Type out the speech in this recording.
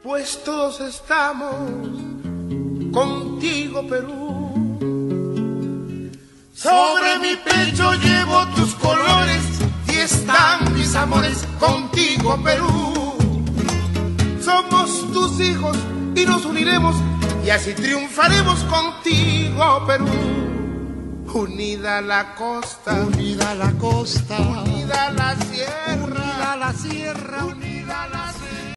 pues todos estamos contigo, Perú. Sobre mi pecho llevo tus colores y están mis amores contigo, Perú. Somos tus hijos y nos uniremos y así triunfaremos contigo, Perú. Unida la costa, unida la costa, unida la sierra, unida la sierra, unida la